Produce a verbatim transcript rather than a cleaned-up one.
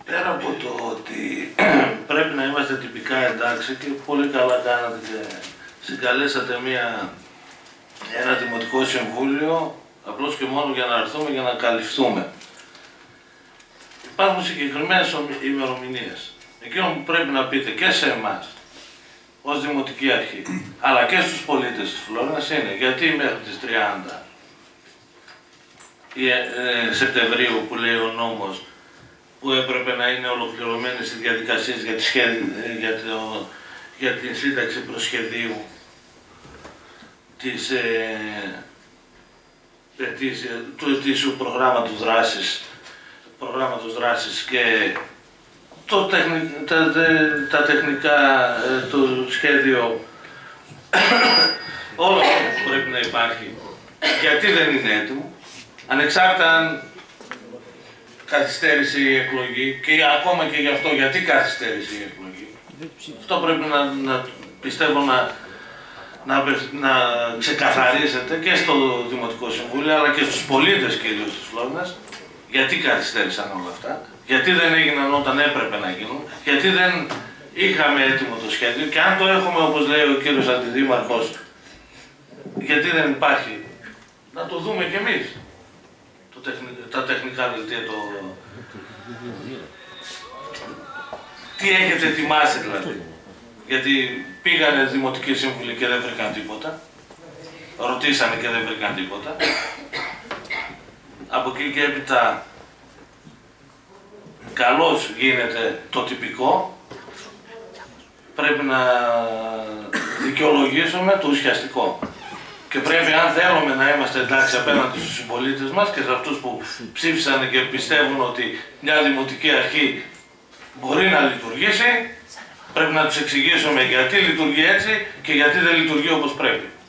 Πέρα από το ότι πρέπει να είμαστε τυπικά εντάξει και πολύ καλά κάνατε και συγκαλέσατε μια, ένα δημοτικό συμβούλιο απλώς και μόνο για να έρθουμε για να καλυφθούμε. Υπάρχουν συγκεκριμένες ημερομηνίες. Εκείνο που πρέπει να πείτε και σε εμάς ως Δημοτική Αρχή αλλά και στους πολίτες της Φλόρινας είναι γιατί μέχρι τις τριάντα Σεπτεμβρίου που λέει ο νόμος που έπρεπε να είναι ολοκληρωμένες οι διαδικασίες για τη, σχέδι... για το... για τη σύνταξη προσχεδίου της, ε... της... του ετήσιου προγράμματος δράσης, προγράμματος δράσης και το τεχνη... τα... τα τεχνικά, το σχέδιο, όλο αυτό που πρέπει να υπάρχει. Γιατί δεν είναι έτοιμο, ανεξάρτητα αν καθυστέρησε η εκλογή και ακόμα και γι' αυτό γιατί καθυστέρησε η εκλογή. Αυτό πρέπει να, να πιστεύω να, να, να ξεκαθαρίσετε και στο Δημοτικό Συμβούλιο αλλά και στους πολίτες κυρίως της Φλόρινας γιατί καθυστέρησαν όλα αυτά, γιατί δεν έγιναν όταν έπρεπε να γίνουν, γιατί δεν είχαμε έτοιμο το σχέδιο και αν το έχουμε όπως λέει ο κύριος Αντιδήμαρχος, γιατί δεν υπάρχει, να το δούμε κι εμείς. Το τεχνη... τα τεχνικά δελτία, το... τι έχετε ετοιμάσει δηλαδή. Γιατί πήγανε δημοτικοί σύμβουλοι και δεν βρήκαν τίποτα. Ρωτήσανε και δεν βρήκαν τίποτα. Από εκεί και έπειτα καλώς γίνεται το τυπικό. Πρέπει να δικαιολογήσουμε το ουσιαστικό. Και πρέπει, αν θέλουμε να είμαστε εντάξει απέναντι στους συμπολίτες μας και σε αυτούς που ψήφισαν και πιστεύουν ότι μια δημοτική αρχή μπορεί να λειτουργήσει, πρέπει να τους εξηγήσουμε γιατί λειτουργεί έτσι και γιατί δεν λειτουργεί όπως πρέπει.